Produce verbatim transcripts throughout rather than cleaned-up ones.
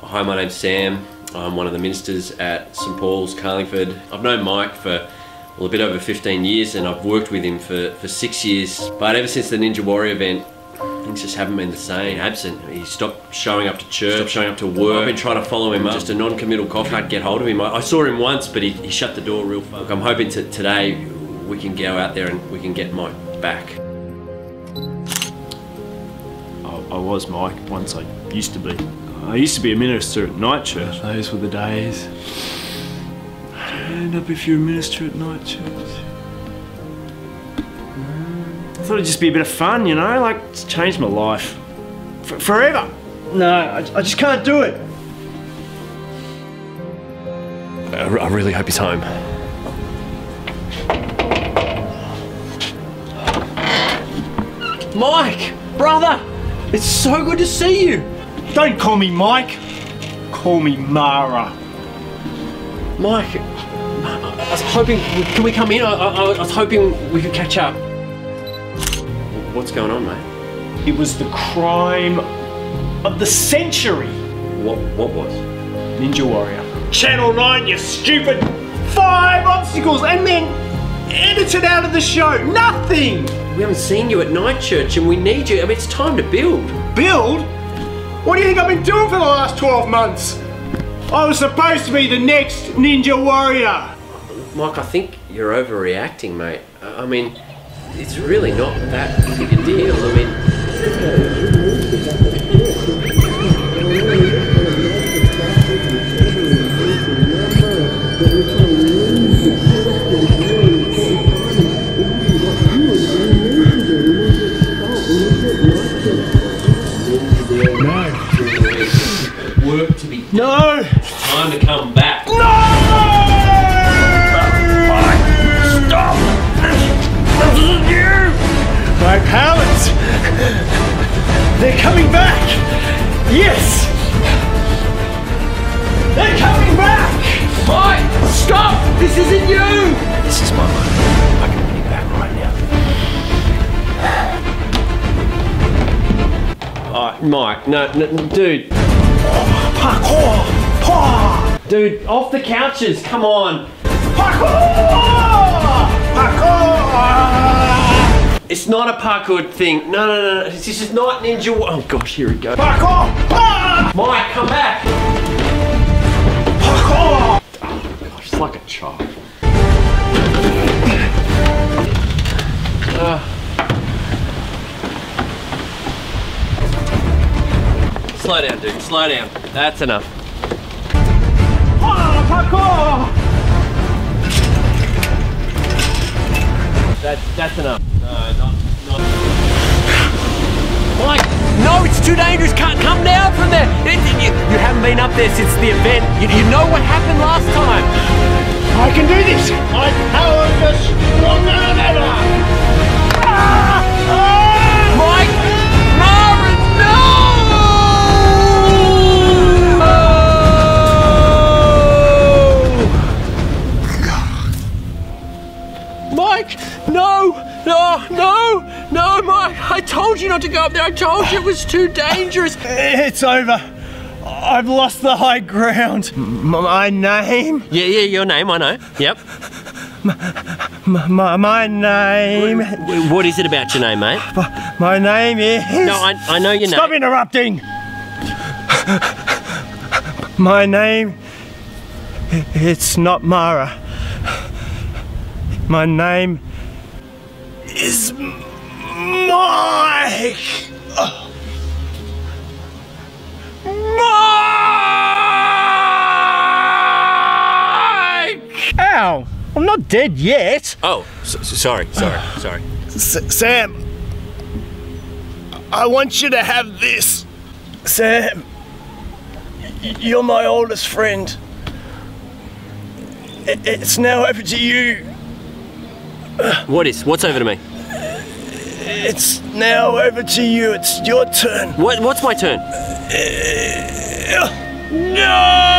Hi, my name's Sam. I'm one of the ministers at St Paul's, Carlingford. I've known Mike for well, a bit over fifteen years, and I've worked with him for, for six years. But ever since the Ninja Warrior event, things just haven't been the same. Absent. He stopped showing up to church, stopped showing up to work. I've been trying to follow him up. Just a non-committal cough. Can't get hold of him. I, I saw him once, but he, he shut the door real fast. Look, I'm hoping to, today we can go out there and we can get Mike back. I, I was Mike once. I used to be. I used to be a minister at night church. Those were the days. Do you end up if you're a minister at night church? I thought it'd just be a bit of fun, you know? Like, it's changed my life. For, forever. No, I, I just can't do it. I, I really hope he's home. Mike! Brother! It's so good to see you! Don't call me Mike. Call me Mara. Mike, I was hoping, can we come in? I, I, I was hoping we could catch up. What's going on, mate? It was the crime of the century. What, what was? Ninja Warrior. Channel nine, you stupid! Five obstacles and then edited out of the show. Nothing! We haven't seen you at night church and we need you. I mean, it's time to build. Build? What do you think I've been doing for the last twelve months? I was supposed to be the next Ninja Warrior. Mike, I think you're overreacting, mate. I mean, it's really not that big a deal. I mean... Work to be done. No! It's time to come back. No! Stop! This isn't you! My powers! They're coming back! Yes! They're coming back! Mike! Stop! This isn't you! This is my moment. I can win you back right now. Oh, Mike, no, no, dude. Parkour! Parkour! Dude, off the couches, come on. Parkour! Parkour! It's not a parkour thing. No, no, no, no. This is not Ninja War. Oh gosh, here we go. Parkour! Parkour! Mike, come back. Parkour! Oh gosh, it's like a child. Uh. Slow down, dude. Slow down. That's enough. Oh, parkour! That, that's enough. No, not, not. Mike! No, it's too dangerous. Can't come down from there. It, you, you haven't been up there since the event. You, you know what happened last time. I can do this! My powers are stronger than ever! Ah! Ah! Mike! Mara, no! Mike! No! No! No! No, Mike! I told you not to go up there. I told you it was too dangerous. It's over. I've lost the high ground. M my name? Yeah, yeah, your name, I know. Yep. My, my, my name? What is it about your name, mate? My name is... No, I, I know your name. Stop interrupting! My name... It's not Mara. My name... is... Mike! Mike! Ow! I'm not dead yet. Oh, so, so sorry, sorry, sorry. S Sam, I want you to have this. Sam, you're my oldest friend. It's now over to you. What is? What's over to me? It's now over to you. It's your turn. What? What's my turn? No!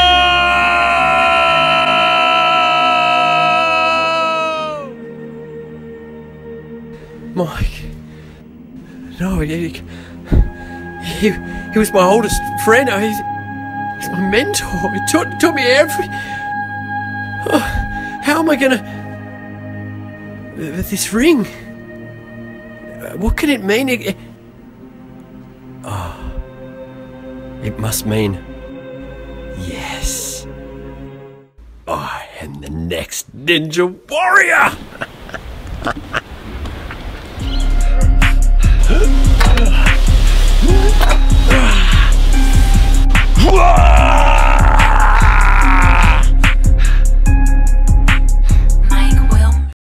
Mike. No, he, he, he was my oldest friend. He's, It's my mentor. He taught, taught me every... Oh, how am I gonna... With this ring? What can it mean? It, it... Oh. It must mean... Yes. I am the next Ninja Warrior!